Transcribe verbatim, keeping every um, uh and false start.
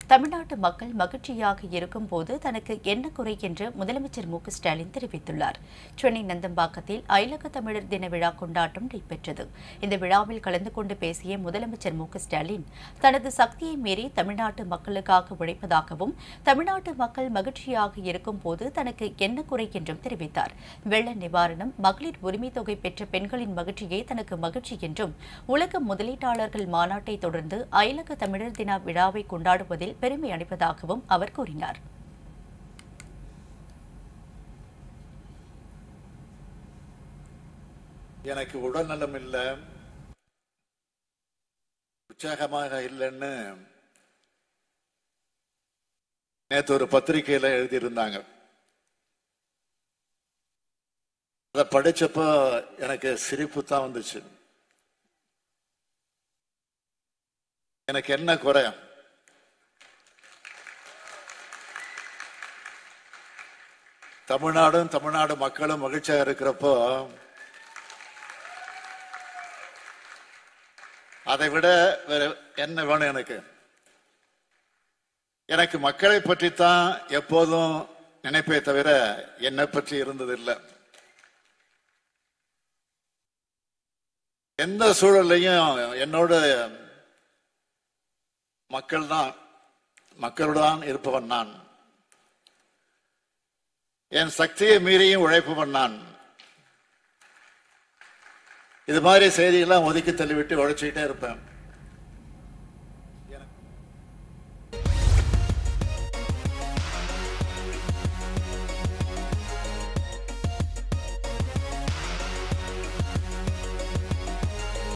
தமிழ்நாட்டு மக்கள் மகிழ்ச்சியாக இருக்கும் போது தனக்கு என்ன குறை என்று முதலமைச்சர் மு க ஸ்டாலின் தெரிவித்துள்ளார். சென்னை நந்தம்பாக்கத்தில் அயலக தமிழர் தின விழா கொண்டாட்டம் நடைபெற்றது. இந்த விழாவில் கலந்து கொண்டு பேசிய முதலமைச்சர் மு க ஸ்டாலின் தனது சக்தியை மீறி தமிழ்நாட்டு மக்களுக்காக உழைப்பதாகவும் தமிழ்நாட்டு மக்கள் மகிழ்ச்சியாக இருக்கும் போது தனக்கு என்ன குறை என்றும் தெரிவித்தார். வெள்ள நிவாரணம், மகளிர் உரிமை தொகை பெற்ற பெண்களின் மகிழ்ச்சியே தனக்கு மகிழ்ச்சி என்றும் உலக முதலீட்டாளர்கள் மாநாட்டை தொடர்ந்து அயலக தமிழர் தின விழாவை கொண்டாடுவதில் பெருமை அளிப்பதாகவும் அவர் கூறினார். எனக்கு உடல்நலம் இல்லை, உற்சாகமாக இல்லைன்னு நேற்று ஒரு பத்திரிகையில எழுதியிருந்தாங்க. அதை படிச்சப்ப எனக்கு சிரிப்பு தான் வந்துச்சு. எனக்கு என்ன குறை? தமிழ்நாடும் தமிழ்நாடு மக்களும் மகிழ்ச்சியாக இருக்கிறப்போ அதை விட வேற என்ன வேணும்? எனக்கு எனக்கு மக்களை பற்றி தான் எப்போதும் நினைப்பே தவிர என்னை பற்றி இருந்ததில்லை. எந்த சூழலையும் என்னோட மக்கள் தான், மக்களுடன் இருப்பவன் நான். என் சக்தியை மீறியும் உழைப்பவன் நான். இது மாதிரி செய்தியெல்லாம் ஒதுக்கி தள்ளிவிட்டு உழைச்சிக்கிட்டே இருப்பேன்.